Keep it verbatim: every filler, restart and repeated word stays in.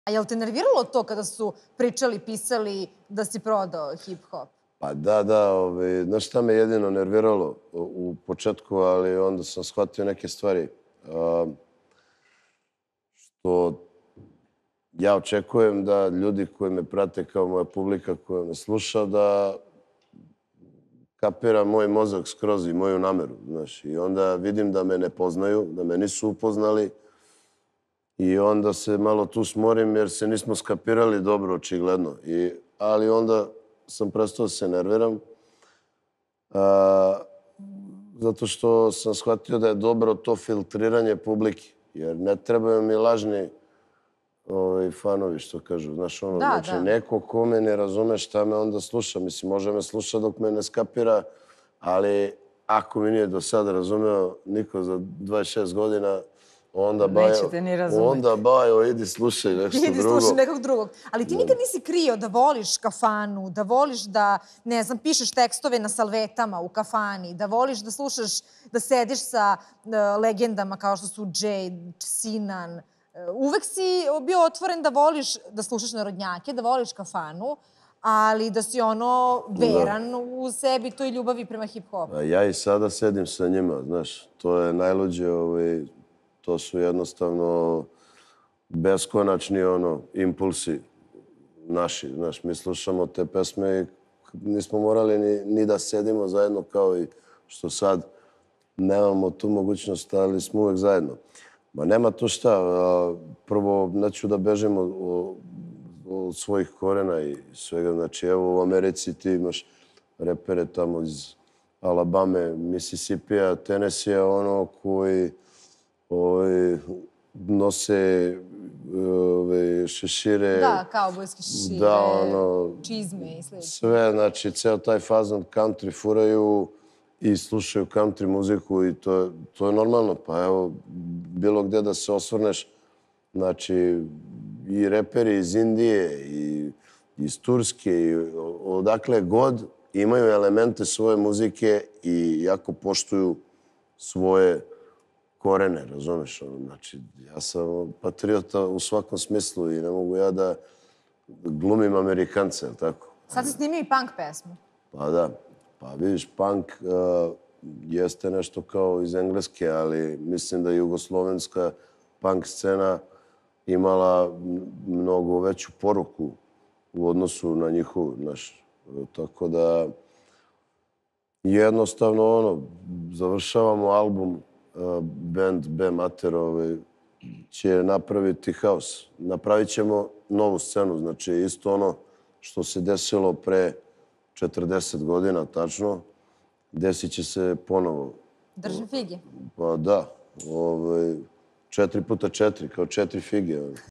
A jel te nerviralo to kada su pričali, pisali da si prodao hip-hop? Pa da, da. Znaš šta me jedino nerviralo u početku, ali onda sam shvatio neke stvari. Što ja očekujem da ljudi koji me prate kao moja publika koja me sluša, da kapira moj mozak skroz i moju nameru. I onda vidim da me ne poznaju, da me nisu upoznali i onda se malo tu smorim jer se nismo skapirali dobro, očigledno. Ali onda sam prestao da se nerviram zato što sam shvatio da je dobro to filtriranje publike. Jer ne trebaju mi lažni fanovi, što kažu. Znaš, ono, znači, neko ko me ne razume šta me onda sluša. Mislim, može me sluša dok me ne skapira, ali ako mi nije do sada razumeo niko za dvadeset šest godina, onda Bajo, idi slušaj nešto drugo. Idi slušaj nekog drugog. Ali ti nikad nisi krio da voliš kafanu, da voliš da, ne znam, pišeš tekstove na salvetama u kafani, da voliš da slušaš, da sediš sa legendama kao što su Jade, Sinan. Uvek si bio otvoren da voliš da slušaš narodnjake, da voliš kafanu, ali da si ono veran u sebi toj ljubavi prema hip-hopu. Ja i sada sedim sa njima, znaš, to je najluđe, to su jednostavno beskonačni impulsi naši, znaš, mi slušamo te pesme i nismo morali ni da sedimo zajedno kao i što sad nemamo tu mogućnost, ali smo uvek zajedno. Ma nema tu šta, prvo neću da bežim od svojih korena i svega, znači evo u Americi ti imaš repere tamo iz Alabame, Mississippi-a, Tennessee-a, ono koji nose šešire. Da, kaubojske šešire, čizme i slično. Sve, znači ceo taj fazon country furaju i slušaju country muziku i to je normalno. Pa evo, bilo gde da se osvrneš, znači i reperi iz Indije i iz Turske i odakle god imaju elemente svoje muzike i jako poštuju svoje korene, razumeš? Znači, ja sam patriota u svakom smislu i ne mogu ja da glumim Amerikance, ali tako? Sad si snimio i punk pesmu. Pa da. Pa vidiš, punk jeste nešto kao iz Engleske, ali mislim da je jugoslovenska punk scena imala mnogo veću poruku u odnosu na njihovu, znaš. Tako da jednostavno, ono, završavamo album, band B Mater će napraviti haos. Napravit ćemo novu scenu, znači isto ono što se desilo pre četrdeset godina, tačno, desit će se ponovo. Držim fige. Pa da. Četiri puta četiri, kao četiri fige.